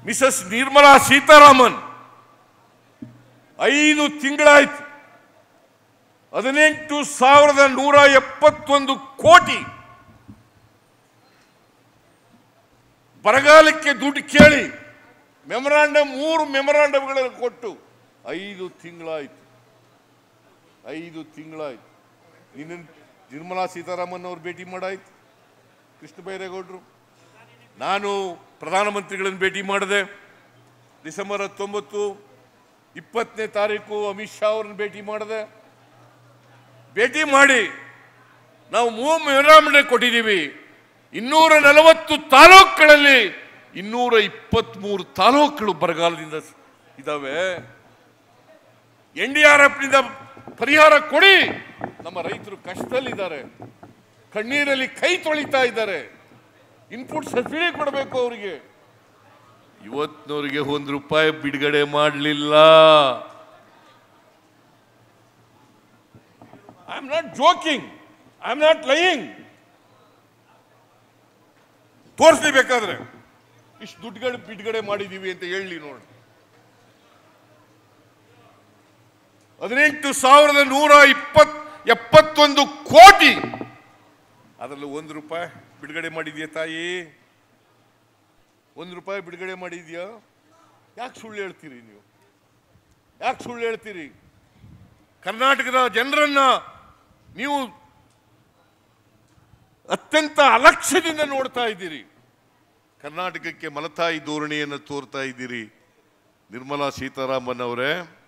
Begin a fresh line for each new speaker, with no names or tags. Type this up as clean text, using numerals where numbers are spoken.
Mrs Nirmala Sitharaman 5 ತಿಂಗಳಾಯ್ತು 18,171 ಕೋಟಿ ಬರಗಾಲಕ್ಕೆ ದುಡ್ಡು ಕೇಳಿ ಮೆಮೊರಾಂಡಮ್ 3 ಮೆಮೊರಾಂಡಮ್ಗಳನ್ನು ಕೊಟ್ಟು 5 ತಿಂಗಳಾಯ್ತು. 5 ತಿಂಗಳಾಯ್ತು. ನಿನ್ನ ನಿರ್ಮಲಾ ಸೀತಾರಾಮನ್ ಅವರು ಭೇಟಿ ಮಾಡಾಯ್ತು, ಕೃಷ್ಣ ಬೈರೇಗೌಡರು. ನಾನು ಪ್ರಧಾನಮಂತ್ರಿಗಳನ್ನು ಭೇಟಿ ಮಾಡಿದೆ. ಡಿಸೆಂಬರ್ 19, 20ನೇ ತಾರೀಕು ಅಮಿತ್ ಶಾ ಅವರನ್ನು ಭೇಟಿ ಮಾಡಿದೆ. ಭೇಟಿ ಮಾಡಿ ನಾವು 3 ಮೆಮೊರಾಂಡಮ್ ಕೊಟ್ಟಿದ್ದೀವಿ. 240 ತಾಲೂಕುಗಳಲ್ಲಿ 223 ತಾಲೂಕುಗಳು ಬರಗಾಲದಿಂದ ಇದ್ದಾವೆ. NDRFನಿಂದ ಪರಿಹಾರ ಕೊಡಿ. ನಮ್ಮ ರೈತರು ಕಷ್ಟದಲ್ಲಿದ್ದಾರೆ, ಕಣ್ಣೀರಲ್ಲಿ ಕೈ ತೊಳಿತಾ ಇದ್ದಾರೆ. ಇನ್ಪುಟ್ ಸಬ್ಸಿಡಿ ಕೊಡಬೇಕು ಅವರಿಗೆ. ಇವತ್ತಿನವರಿಗೆ ₹1 ಬಿಡುಗಡೆ ಮಾಡಲಿಲ್ಲ. I am not joking, I am not lying. ತೋರಿಸ್ಲಿ ಬೇಕಾದ್ರೆ ಇಷ್ಟು ದುಡ್ಡುಗಳು ಬಿಡುಗಡೆ ಮಾಡಿದೀವಿ ಅಂತ ಹೇಳಿ ನೋಡಿ. 18,171 ಕೋಟಿ, ಅದರಲ್ಲಿ ₹1 ಬಿಡುಗಡೆ ಮಾಡಿದ್ಯಾ ತಾಯಿ? ₹1 ಬಿಡುಗಡೆ ಮಾಡಿದ್ಯಾ? ಯಾಕೆ ಸುಳ್ಳು ಹೇಳ್ತೀರಿ ನೀವು? ಯಾಕೆ ಸುಳ್ಳು ಹೇಳ್ತೀರಿ? ಕರ್ನಾಟಕದ ಜನರನ್ನ ನೀವು ಅತ್ಯಂತ ಅಲಕ್ಷ್ಯದಿಂದ ನೋಡ್ತಾ ಇದ್ದೀರಿ. ಕರ್ನಾಟಕಕ್ಕೆ ಮಲತಾಯಿ ಧೋರಣೆಯನ್ನು ತೋರ್ತಾ ಇದ್ದೀರಿ. ನಿರ್ಮಲಾ ಸೀತಾರಾಮನ್ ಅವರೇ,